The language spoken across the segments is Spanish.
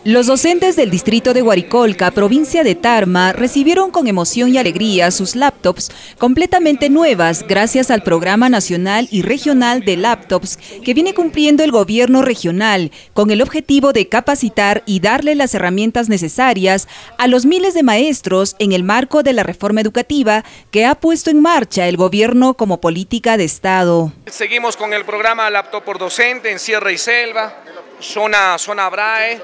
Los docentes del distrito de Huaricolca, provincia de Tarma, recibieron con emoción y alegría sus laptops completamente nuevas gracias al Programa Nacional y Regional de Laptops que viene cumpliendo el gobierno regional con el objetivo de capacitar y darle las herramientas necesarias a los miles de maestros en el marco de la reforma educativa que ha puesto en marcha el gobierno como política de Estado. Seguimos con el programa Laptop por Docente en Sierra y Selva, zona BRAE.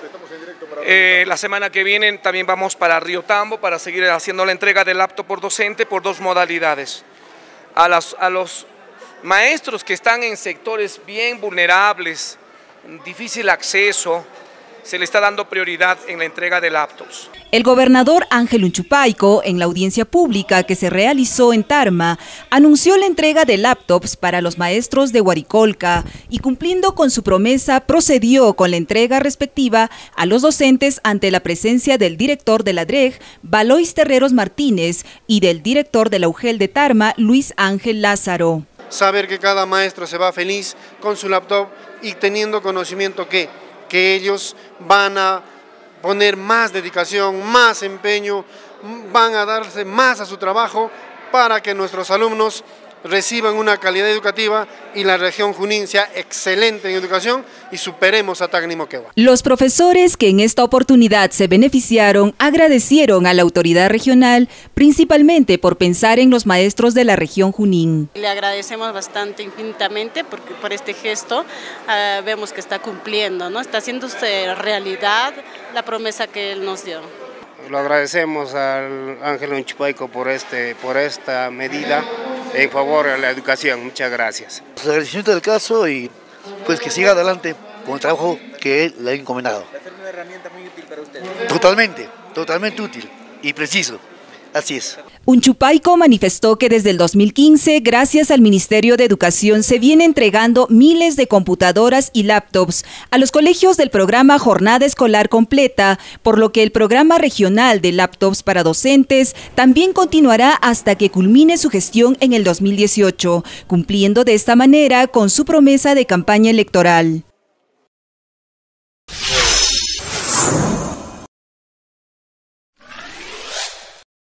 La semana que viene también vamos para Río Tambo para seguir haciendo la entrega del laptop por docente por dos modalidades. A los maestros que están en sectores bien vulnerables, difícil acceso, se le está dando prioridad en la entrega de laptops. El gobernador Ángel Huanchupaico, en la audiencia pública que se realizó en Tarma, anunció la entrega de laptops para los maestros de Huaricolca y cumpliendo con su promesa procedió con la entrega respectiva a los docentes ante la presencia del director de la DREG, Valois Terreros Martínez, y del director de la UGEL de Tarma, Luis Ángel Lázaro. Saber que cada maestro se va feliz con su laptop y teniendo conocimiento que ellos van a poner más dedicación, más empeño, van a darse más a su trabajo para que nuestros alumnos reciban una calidad educativa y la región Junín sea excelente en educación y superemos a Tacna y Moquegua. Los profesores que en esta oportunidad se beneficiaron agradecieron a la autoridad regional principalmente por pensar en los maestros de la región Junín. Le agradecemos bastante infinitamente porque por este gesto vemos que está cumpliendo, ¿no? Está haciendo realidad la promesa que él nos dio. Lo agradecemos al Ángel Huanchupaico por esta medida en favor de la educación. Muchas gracias. El agradecimiento del caso y pues que siga adelante con el trabajo que le ha encomendado. Va a ser una herramienta muy útil para usted. Totalmente útil y preciso. Así es. Huanchupaico manifestó que desde el 2015, gracias al Ministerio de Educación, se viene entregando miles de computadoras y laptops a los colegios del programa Jornada Escolar Completa, por lo que el programa regional de laptops para docentes también continuará hasta que culmine su gestión en el 2018, cumpliendo de esta manera con su promesa de campaña electoral.